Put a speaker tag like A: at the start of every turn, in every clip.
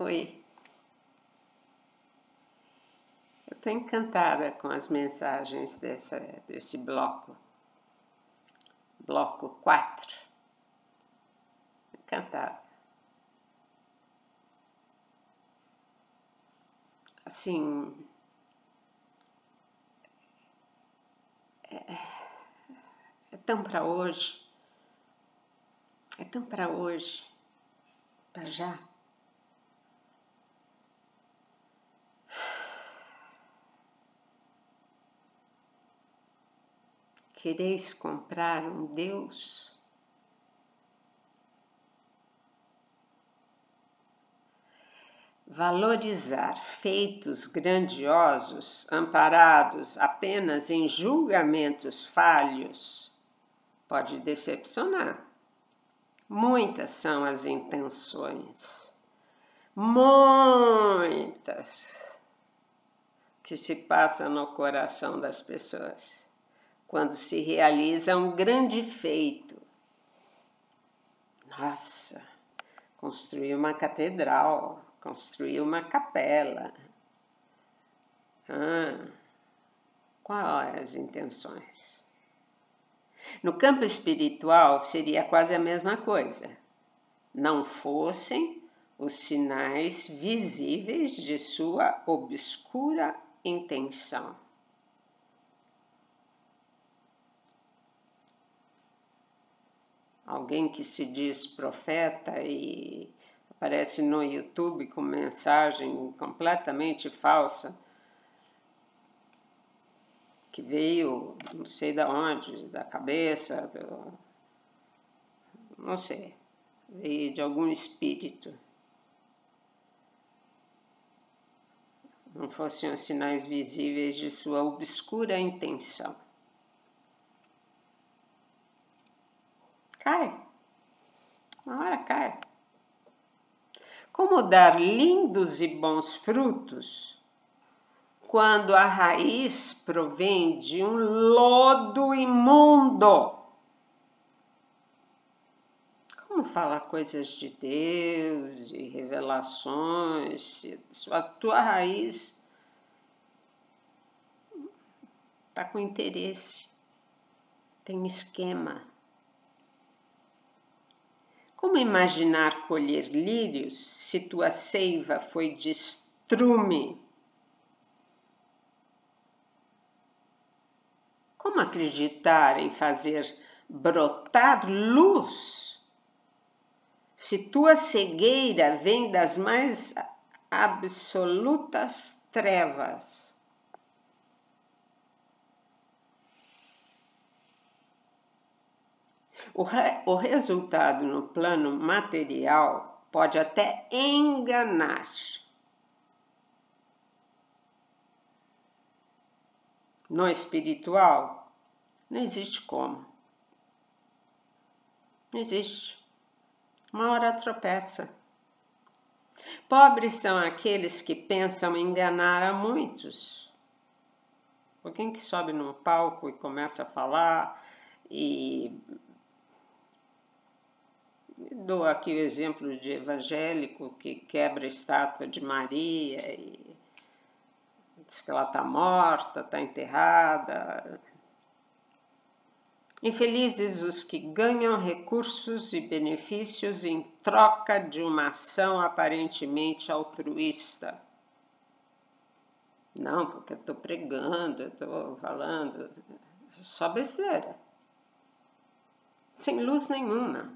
A: Oi, eu estou encantada com as mensagens desse bloco 4. Encantada. Assim, é tão para hoje, para já. Quereis comprar um Deus? Valorizar feitos grandiosos, amparados apenas em julgamentos falhos, pode decepcionar. Muitas são as intenções, muitas, que se passam no coração das pessoas quando se realiza um grande feito. Nossa, construir uma catedral, construir uma capela. Quais as intenções? No campo espiritual seria quase a mesma coisa. Não fossem os sinais visíveis de sua obscura intenção. Alguém que se diz profeta e aparece no YouTube com mensagem completamente falsa, que veio, não sei de onde, da cabeça, não sei, veio de algum espírito. Não fossem os sinais visíveis de sua obscura intenção. Cai. Uma hora cai. Como dar lindos e bons frutos quando a raiz provém de um lodo imundo? Como falar coisas de Deus, de revelações, se a tua raiz está com interesse, tem esquema? Como imaginar colher lírios se tua seiva foi de estrume? Como acreditar em fazer brotar luz se tua cegueira vem das mais absolutas trevas? O resultado no plano material pode até enganar. No espiritual, não existe como. Não existe. Uma hora tropeça. Pobres são aqueles que pensam enganar a muitos. Alguém que sobe num palco e começa a falar e dou aqui o exemplo de evangélico que quebra a estátua de Maria e diz que ela está morta, está enterrada. Infelizes os que ganham recursos e benefícios em troca de uma ação aparentemente altruísta. Não, porque eu estou pregando, eu estou falando, só besteira. Sem luz nenhuma.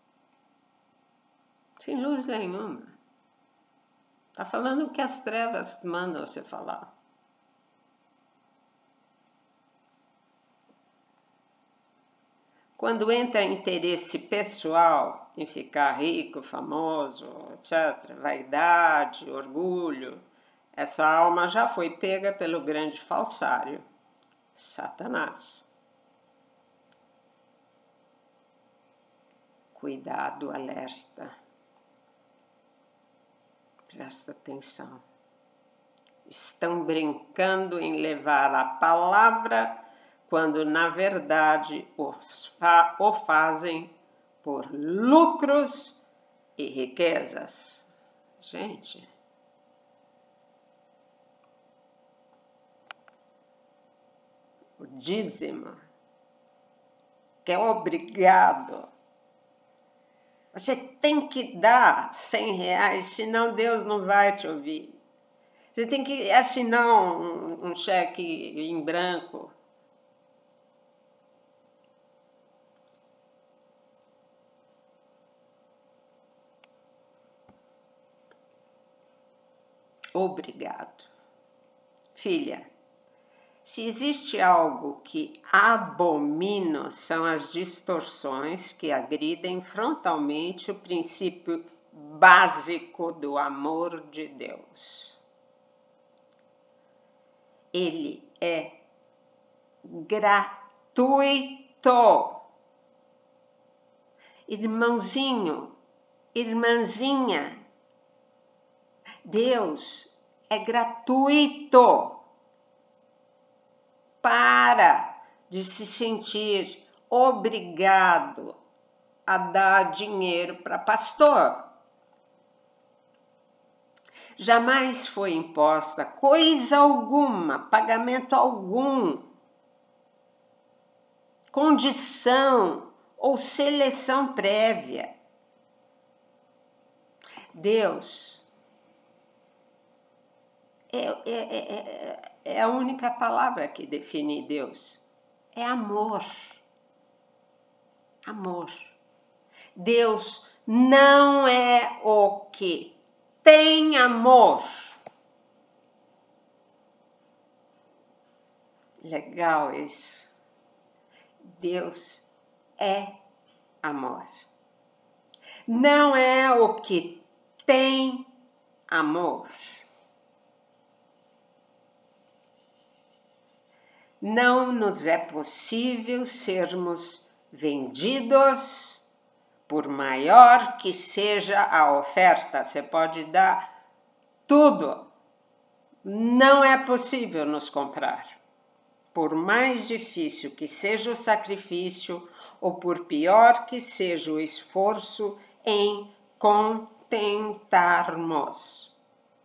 A: Sem luz nenhuma. Está falando o que as trevas mandam você falar. Quando entra interesse pessoal em ficar rico, famoso, etc., vaidade, orgulho, essa alma já foi pega pelo grande falsário, Satanás. Cuidado, alerta. Presta atenção. Estão brincando em levar a palavra quando, na verdade, o fazem por lucros e riquezas. Gente, o dízimo, que é obrigado. Você tem que dar R$100, senão Deus não vai te ouvir. Você tem que assinar um cheque em branco. Obrigado. Filha, se existe algo que abomino, são as distorções que agridem frontalmente o princípio básico do amor de Deus. Ele é gratuito. Irmãozinho, irmãzinha, Deus é gratuito. Para de se sentir obrigado a dar dinheiro para pastor. Jamais foi imposta coisa alguma, pagamento algum, condição ou seleção prévia. Deus é a única palavra que define Deus. É amor. Amor. Deus não é o que tem amor. Legal isso. Deus é amor. Não é o que tem amor. Não nos é possível sermos vendidos, por maior que seja a oferta. Você pode dar tudo. Não é possível nos comprar. Por mais difícil que seja o sacrifício, ou por pior que seja o esforço em contentarmos.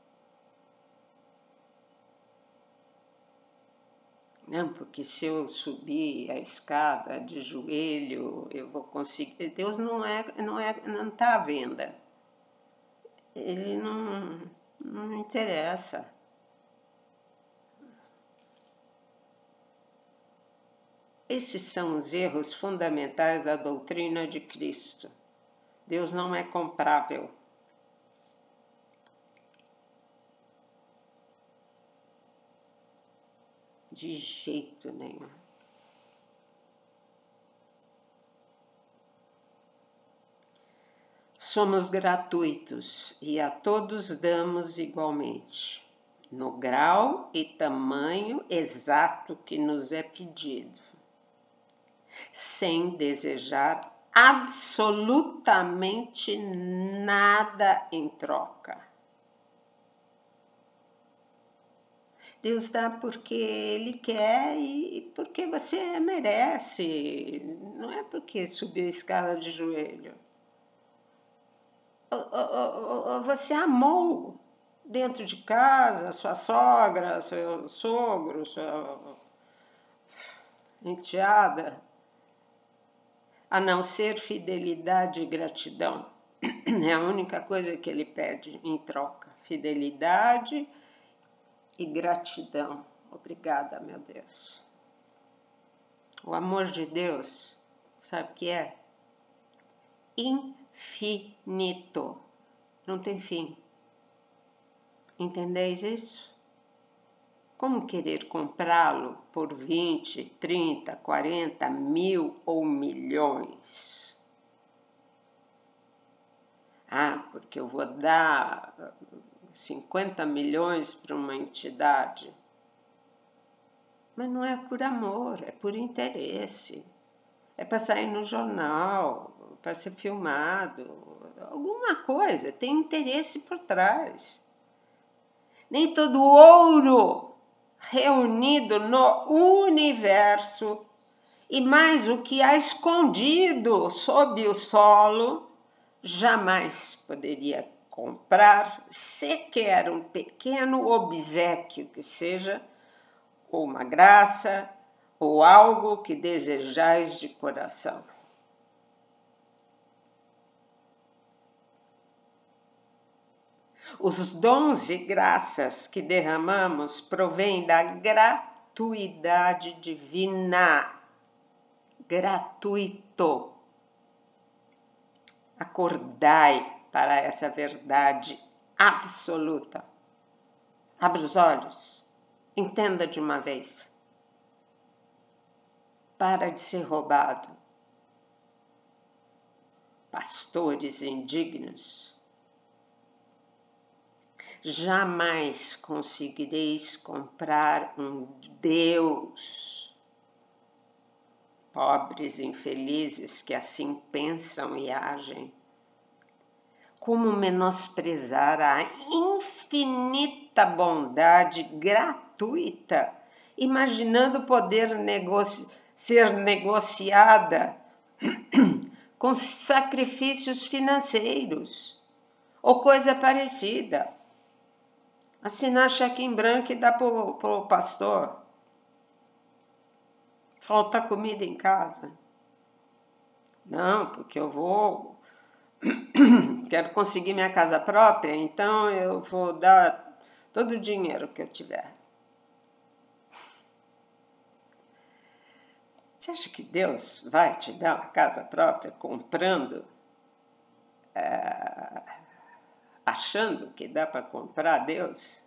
A: Não, porque se eu subir a escada de joelho, eu vou conseguir. Deus não está à venda. Ele não interessa. Esses são os erros fundamentais da doutrina de Cristo. Deus não é comprável. De jeito nenhum. Somos gratuitos e a todos damos igualmente, no grau e tamanho exato que nos é pedido, sem desejar absolutamente nada em troca. Deus dá porque Ele quer e porque você merece. Não é porque subiu a escada de joelho. Você amou dentro de casa sua sogra, seu sogro, sua enteada, a não ser fidelidade e gratidão. É a única coisa que Ele pede em troca. Fidelidade e gratidão. Obrigada, meu Deus. O amor de Deus, sabe o que é? Infinito. Não tem fim. Entendeis isso? Como querer comprá-lo por 20, 30, 40, mil ou milhões? Ah, porque eu vou dar 50 milhões para uma entidade. Mas não é por amor, é por interesse. É para sair no jornal, para ser filmado, alguma coisa, tem interesse por trás. Nem todo ouro reunido no universo e mais o que há escondido sob o solo jamais poderia comprar sequer um pequeno obséquio que seja, ou uma graça, ou algo que desejais de coração. Os dons e graças que derramamos provêm da gratuidade divina. Gratuito. Acordai para essa verdade absoluta. Abra os olhos. Entenda de uma vez. Para de ser roubado. Pastores indignos. Jamais conseguireis comprar um Deus. Pobres infelizes que assim pensam e agem. Como menosprezar a infinita bondade gratuita, imaginando poder ser negociada com sacrifícios financeiros ou coisa parecida. Assinar cheque em branco e dar para o pastor. Falta comida em casa. Não, porque eu quero conseguir minha casa própria, então eu vou dar todo o dinheiro que eu tiver. Você acha que Deus vai te dar uma casa própria comprando, achando que dá para comprar Deus?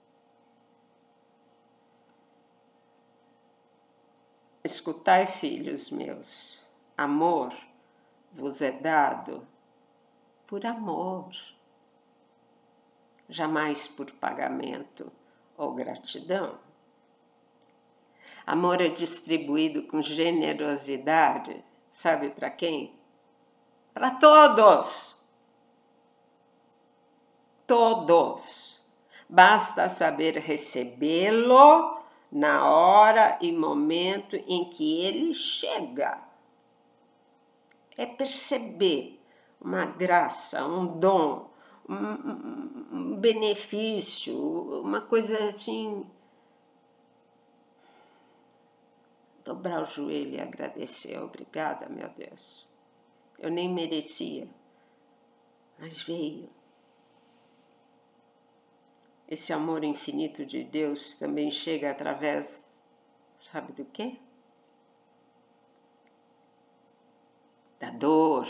A: Escutai, filhos meus, amor vos é dado por amor, jamais por pagamento ou gratidão. Amor é distribuído com generosidade, sabe para quem? Para todos! Todos! Basta saber recebê-lo na hora e momento em que ele chega. É perceber uma graça, um dom, um benefício, uma coisa assim. Dobrar o joelho e agradecer. Obrigada, meu Deus. Eu nem merecia, mas veio. Esse amor infinito de Deus também chega através, sabe do quê? Da dor.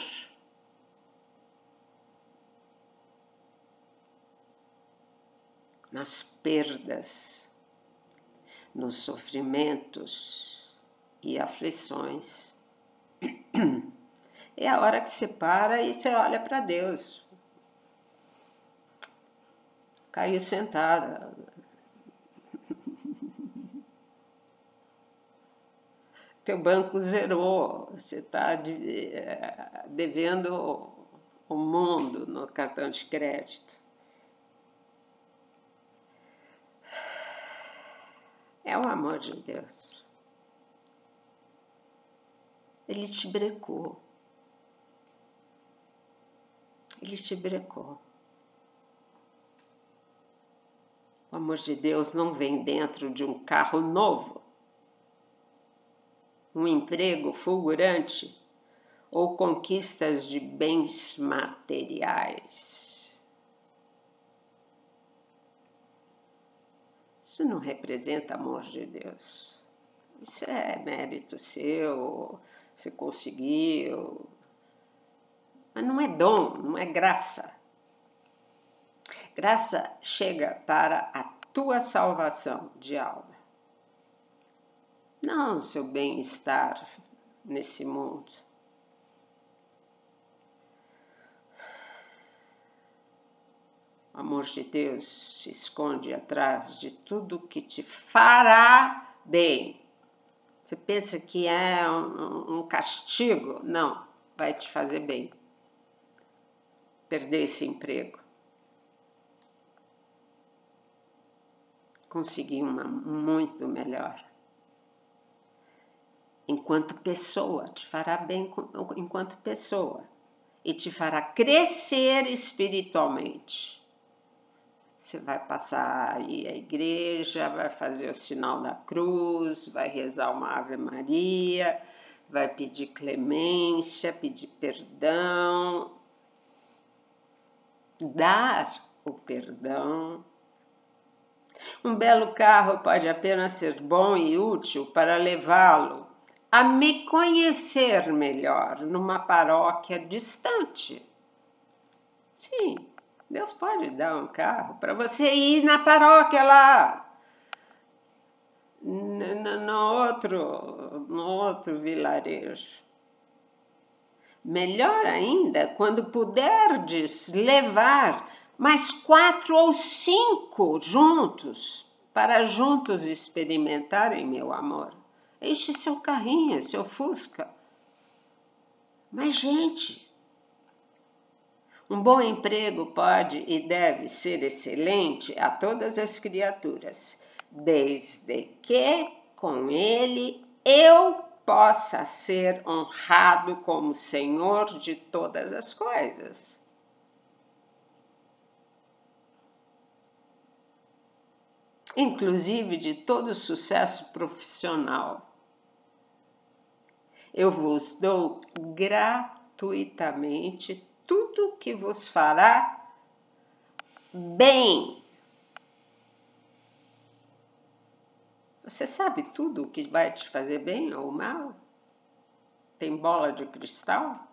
A: Nas perdas, nos sofrimentos e aflições. É a hora que você para e você olha para Deus. Caiu sentada. Teu banco zerou. Você está devendo o mundo no cartão de crédito. É o amor de Deus. Ele te brecou. Ele te brecou. O amor de Deus não vem dentro de um carro novo, um emprego fulgurante ou conquistas de bens materiais. Isso não representa amor de Deus. Isso é mérito seu, você conseguiu. Mas não é dom, não é graça. Graça chega para a tua salvação de alma. Não o seu bem-estar nesse mundo. O amor de Deus se esconde atrás de tudo que te fará bem. Você pensa que é um castigo? Não, vai te fazer bem. Perder esse emprego. Conseguir uma muito melhor. Enquanto pessoa, te fará bem enquanto pessoa. e te fará crescer espiritualmente. Você vai passar aí a igreja, vai fazer o sinal da cruz, vai rezar uma Ave Maria, vai pedir clemência, pedir perdão, dar o perdão. Um belo carro pode apenas ser bom e útil para levá-lo a me conhecer melhor numa paróquia distante. Sim, Deus pode dar um carro para você ir na paróquia lá, no outro vilarejo. Melhor ainda, quando puderdes levar mais 4 ou 5 juntos, para juntos experimentarem meu amor. Enche seu carrinho, seu Fusca. Mas, gente, um bom emprego pode e deve ser excelente a todas as criaturas, desde que com ele eu possa ser honrado como Senhor de todas as coisas. Inclusive de todo sucesso profissional. Eu vos dou gratuitamente tudo que vos fará bem. Você sabe tudo o que vai te fazer bem ou mal? Tem bola de cristal?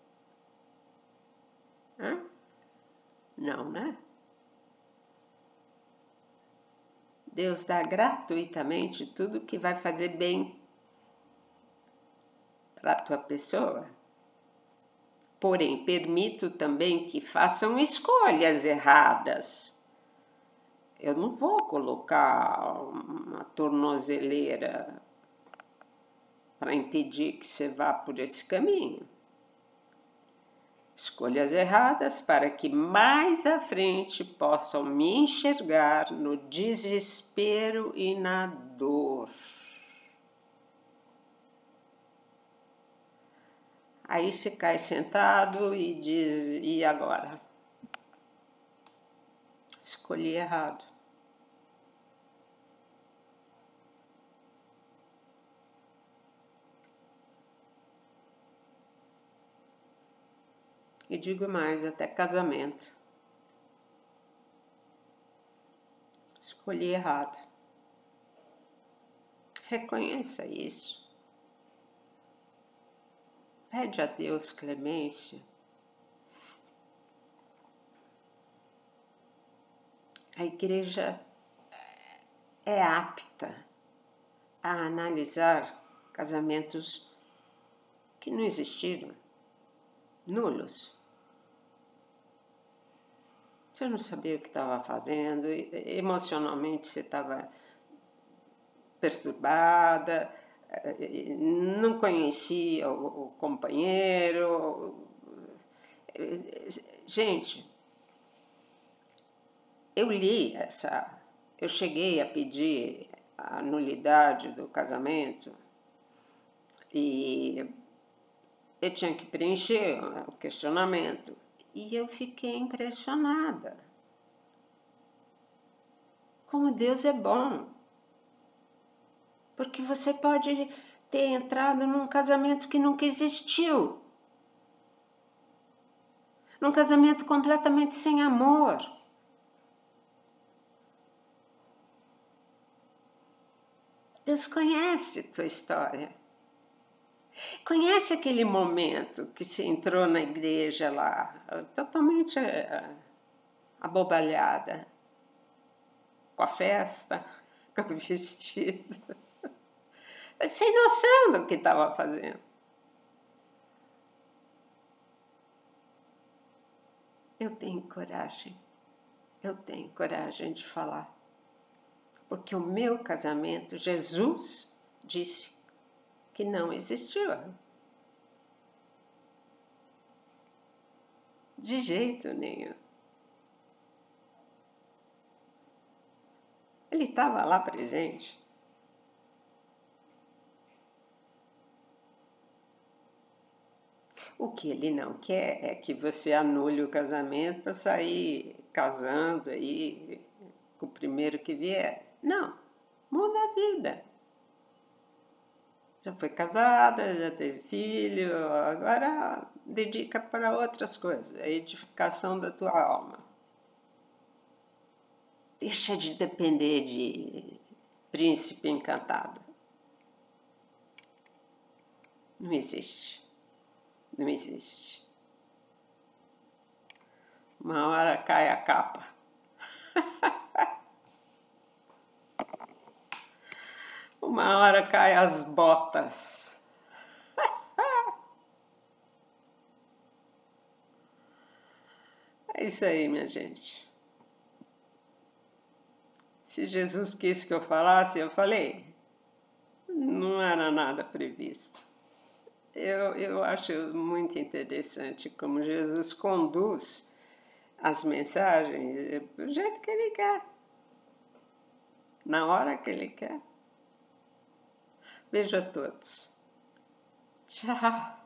A: Hã? Não, né? Deus dá gratuitamente tudo o que vai fazer bem para a tua pessoa. Porém, permito também que façam escolhas erradas. Eu não vou colocar uma tornozeleira para impedir que você vá por esse caminho. Escolhas erradas para que mais à frente possam me enxergar no desespero e na dor. Aí você cai sentado e diz, e agora? Escolhi errado. E digo mais, até casamento. Escolhi errado. Reconheça isso. Pede a Deus clemência. A igreja é apta a analisar casamentos que não existiram, nulos. Você não sabia o que estava fazendo, emocionalmente você estava perturbada, não conhecia o companheiro. Gente, eu cheguei a pedir a nulidade do casamento e eu tinha que preencher o questionamento. E eu fiquei impressionada. Como Deus é bom. Porque você pode ter entrado num casamento que nunca existiu. Num casamento completamente sem amor. Deus conhece tua história. Conhece aquele momento que você entrou na igreja lá, totalmente abobalhada, com a festa, com o vestido, sem noção do que estava fazendo. Eu tenho coragem de falar, porque o meu casamento, Jesus disse que não existiu. De jeito nenhum. Ele estava lá presente. O que ele não quer é que você anule o casamento para sair casando aí com o primeiro que vier. Não, muda a vida. Já foi casada, já teve filho, agora dedica para outras coisas, a edificação da tua alma. Deixa de depender de príncipe encantado. Não existe. Não existe. Uma hora cai a capa. Uma hora cai as botas. É isso aí, minha gente. Se Jesus quis que eu falasse, eu falei. Não era nada previsto. Eu acho muito interessante como Jesus conduz as mensagens do jeito que ele quer, na hora que ele quer. Beijo a todos. Tchau.